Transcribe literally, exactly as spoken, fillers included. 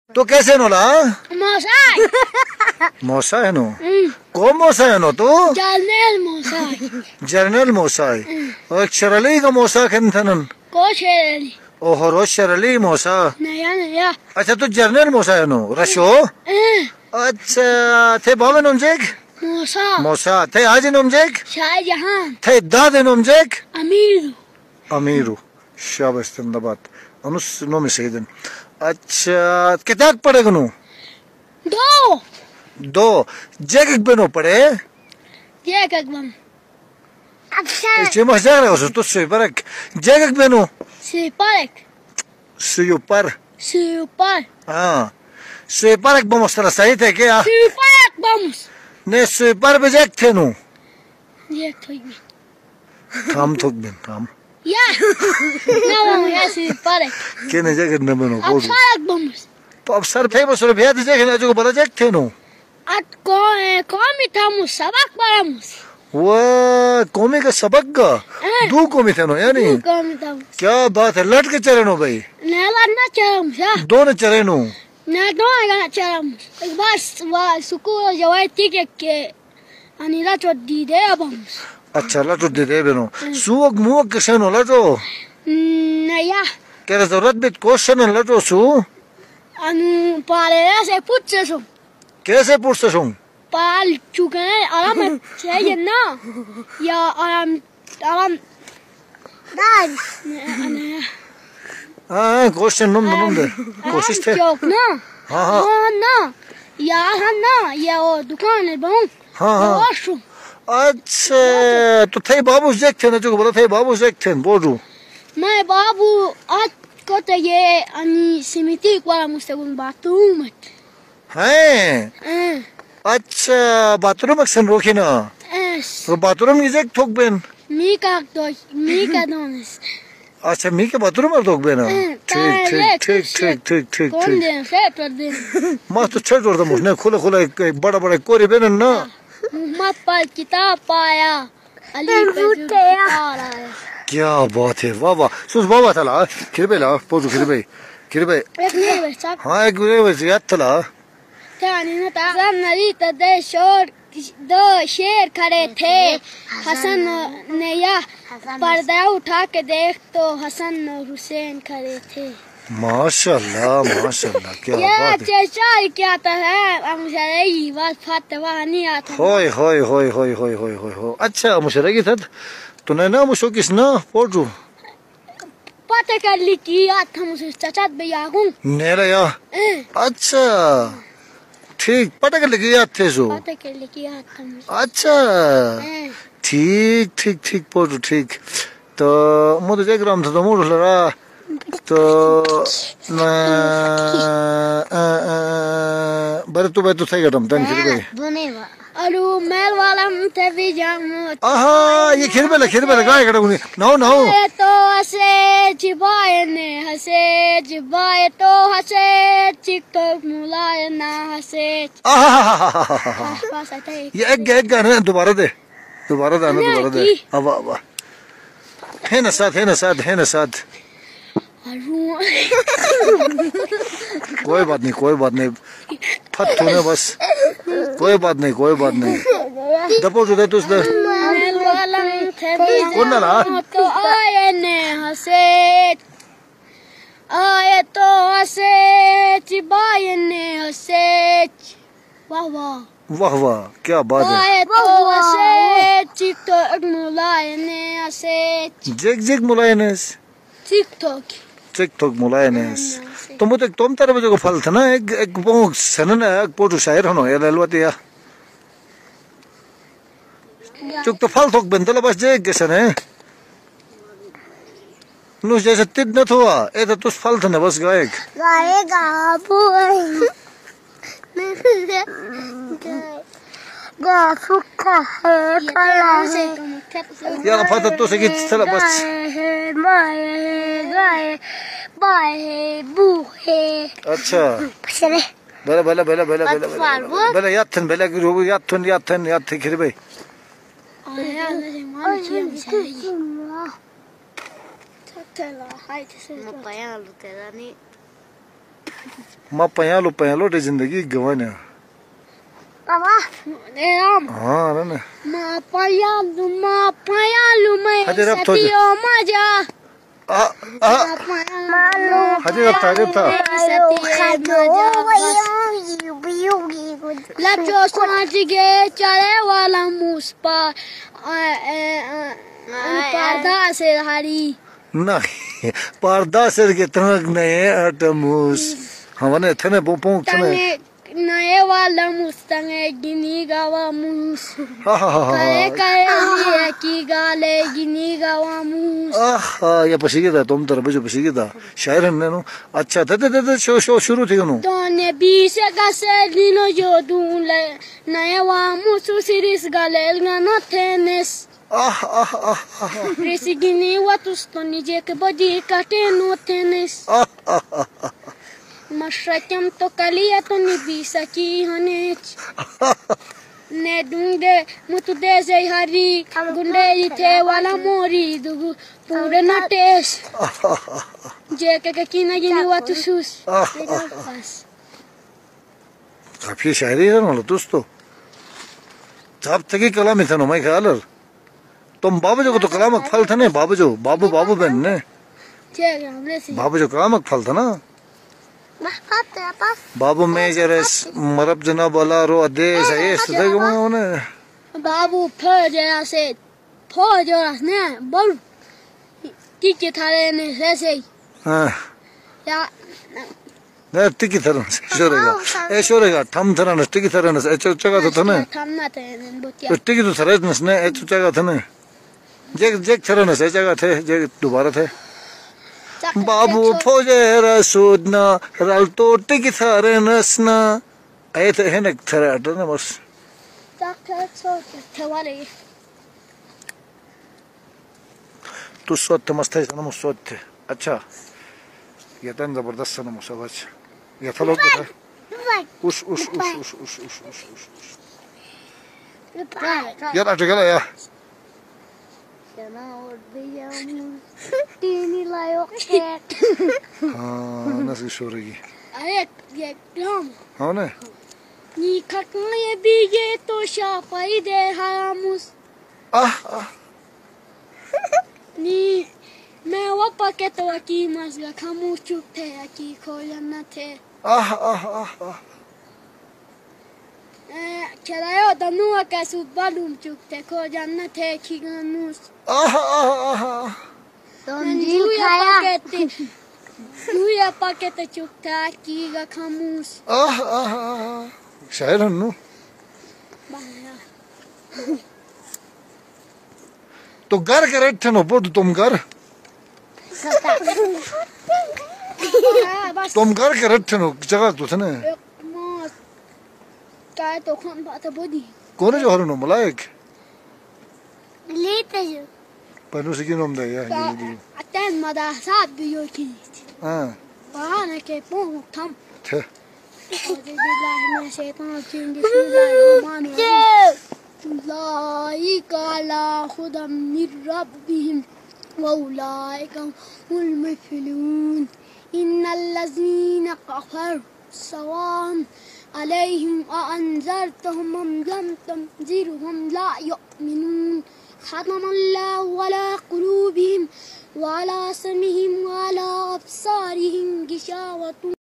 تو کیسے نو لا موسای موسا ہے نو کو موسا ہے نو تو جرنل موسای جرنل موسای اور شرلی کا موسا کھنتنن کو شیرلی اوہ رو شرلی موسا نیا نیا اچھا تو جرنل موسا ہے نو رشو اچھا تھے بابا نمجیک موسا موسا تھے آج نمجیک شاہ جہان تھے داد نمجیک امیرو امیرو شاباش تندبات انس نومی سیدن اچھا کتاک پڑے گنو دو دو جیگک بنو پڑے یہ کگم اچھا محجار ہے اسے تو سوی پرک جیگک بنو سی پارک سویو پر سی پر ہاں سوی پرک بمستر صحیح تھے کیا سی پارک بامس نے سوی پر بجیک تھے نو یہ تھوئی تھام تھوک بین تھام یا نو یا سی پارک کینے جیگک نبنو اب پارک بامس اب سر پھے بسر بھیا دی جیگک نجو بلا جیک تھے نو ات قومی تھامس سبق پڑھامس وہ قومی کا سبق کا دو قومی تھے نو یعنی قومی تھامس کیا بات ہے لٹ کے چرے نو بھائی نیلا نہ چرامس یا دو نے چرے نو نہ دو نہ چرامس ایک بار سکول جوائی تیک کے انی لچو دی دے بامس اچھا لٹو دے دے بینو سوک موک کشنو لٹو نیا کہہ ضرورت بیت کوشن لٹو سو انو پالے سے پوچھے سو کیسے پوچھتے سوں پال چکے آرام چاہیے نا یا آرام آرام دان ہاں کوشن نم نم دے کوشش تھے چوک نا ہاں ہاں ہاں نا یا ہاں نا یا وہ دکان ہے بہن ہاں ہاں واش روم اچھا تو تھے بابو دیکھ تھے نا جو بولا تھے بابو دیکھ تھے بولو میں بابو آج کوتے یہ انی سمیتی کوارا مستقبل باتروم ہیں اچھا باتروم اکسن روکی نا تو باتروم نیزیک تھوک بین می کا تو می کا دونس اچھا می کے باتروم ار تھوک بینا ٹھیک ٹھیک ٹھیک ٹھیک ٹھیک ٹھیک کون ٹھیک دین سے پر دین ماں تو چھٹ جوڑ دم اس نے کھولا کھولا ایک بڑا بڑا کوری بینن نا محمد پر کتاب پایا علی پہ جو کتاب آیا کیا بات ہے واہ واہ سوس بابا تھا لا کھر لا پوزو کھر بے کھر بے ایک نہیں بچا ہاں ایک گرے ویسے یاد تھا لا تانی نتا زن نری تدے شور دو شیر کھڑے تھے حسن نے یا پردہ اٹھا کے دیکھ تو حسن اور حسین کھڑے تھے ماشاءاللہ ماشاءاللہ کیا یہ بات ہے چیچا کیا تا ہے اب مشرعی بات فاتحہ نہیں آتا ہوئے ہوئے ہوئے ہوئے ہوئے ہوئے ہوئے ہوئے اچھا مشرعی تھا تو نے نا مشو کس نا پوچھو پتہ کر لی کی یاد تھا مجھے چچات بے آگوں نیرا یا اچھا ٹھیک پتہ کر لگی یاد تھے سو پتہ کر لی کی یاد تھا مجھے اچھا ٹھیک ٹھیک ٹھیک پوچھو ٹھیک تو مجھے دیکھ رہا ہم تھا تو موڑ لرا تو برے تو بے تو تھے گا تم تن کھر بے ارو میل والا متے بھی جامت آہا یہ کھر بے لے کھر بے لے گائے کھڑا گونی نو نو تو ہسے چبائے نے ہسے چبائے تو ہسے چک ٹک ملائے نہ ہسے آہا یہ ایک گا ایک گا دوبارہ دے دوبارہ دے آنا دوبارہ دے آبا آبا ہے نا ساتھ ہے نا ساتھ ہے نا ساتھ کوئی بات نہیں کوئی بات نہیں پھت ہونے بس کوئی بات نہیں کوئی بات نہیں دپو جو دے تو اس دے کون نہ لا تو آئے نے ہسے آئے تو ہسے چبائے نے ہسے واہ واہ واہ واہ کیا بات ہے آئے تو ہسے چک ٹک ملائے نے ہسے جیک جیک ملائنس ٹک ٹک ٹک ٹک ملائنس تو مجھے تم تر بجے کو پھل تھا نا ایک ایک پونک سنن ایک پوٹو شاعر ہنو یا للوتی یا چک تو پھل تھوک بندل بس جیک گسن ہے نوش جیسے تید نت ہوا اے تو تس پھل تھا نا بس گائک گائے گا بوئی گا سکھا ہے کھلا ہے یا پھتا تو سے گیت تھلا بس مائے گائے بائے بو ہے اچھا بلا بلا بلا بلا بلا بلا یاد تھن بلا گروہ یاد تھن یاد تھن یاد تھن کھر بھائی ما پيالو پيالو دي زندگي گوانا بابا رام ها نه ما پيالو ما پيالو ما حجر ستيو ماجا اه اه حجر ربطها لچو سمجھ گئے چلے والا موسپا پردہ سے ہری نہیں پردہ سے کے تنگ نہیں اٹموس ہمنے تھنے پونک تھنے نئے والا مستنگے گنی گاوا موس کرے کرے لیے کی گالے گنی گاوا موس آہ یہ پسیگی تھا تم طرف جو پسیگی تھا شاعر ہم نے نو اچھا تھا تھا تھا شو شو شروع تھی انہوں تو نے بیسے گسے دینو جو دون لے نئے والا موسو سیریس گالے گانا تھینس آہ آہ آہ آہ ریسی گنی واتوستو نیجے کے بڑی کٹے نو تھینس آہ آہ آہ مشرکم تو کلیہ تو نبی سکی ہنیچ نے ڈونگے متو دے سے ہری گنڈے جیتے والا موری دو پورے نٹیس جے کے کی نہ گنی واتو سوس کافی شاعری ہے نا دوستو جب تک ہی کلام تھا نا میں خیال ہے تم بابو جو کو تو کلام پھل تھا نا بابو جو بابو بابو بہن نے بابو جو کلام پھل تھا نا بابو میجرس مرب جناب اللہ رو ادیس ایس تو دیکھ میں ہونے بابو پھوجرا سے پھوجرا نے بول تیکی تھارے نے سیسے یا نے تیکی تھارے نے شورے گا اے شورے گا تھم تھارے نے تیکی تھارے نے اچھا چگا تھا نے تھم نہ تھے بوتیا تیکی تو تھارے نے اچھا چگا تھا نے جیک جیک تھارے نے چگا تھے جیک دوبارہ تھے بابو پھوجرا سودنا رالتو تیکی تھارے نسنا اے تھے ہیں ایک تھارے اٹھا نا بس تو سوت تھے مست ہے سنمو سوت تھے اچھا یہ تین زبردست سنمو سب اچھا یہ تھا لوگ دیکھا اوش اوش اوش اوش اوش اوش اوش اوش یار اٹھا گلا یا تینی لائیو ایک ہاں نسی شورے گی ایک ایک دم ہاں نے نی کھکنے بیجے تو شاپائی دے حراموس آہ آہ نی میں وپا کے تو اکی مزگا کھمو چپ تھے اکی کھولن نہ تھے آہ آہ آہ آہ چلائیو دنوہ کا سود بالوم چپ تھے کھولن نہ تھے کی گانوس آہ آہ آہ جویا پاکتے جویا پاکتے چپ تھے اکی گا کھموس آہ آہ آہ شاعر ہنو تو گھر کے ریٹھے نو بودھ تم گھر تم گھر کے ریٹھے نو جگہ تو تھے نا کہا تو خون باتا بودی کونے جو ہرنو ملائک لیتے جو پہنو سکی نوم دے یا اتین مدہ ساتھ بھی جو کی ہاں پہانے کے پونک تھم تھے اعوذ باللہ من الشیطان الرجیم بسم اللہ الرحمن الرحیم اولئک علی ھدی من ربہم واولئک هم المفلحون ان الذین کفروا سواء علیہم اانذرتهم ام لم تنذرهم لا یؤمنون ختم اللہ علی قلوبہم وعلی سمعہم وعلی ابصارہم غشاوۃ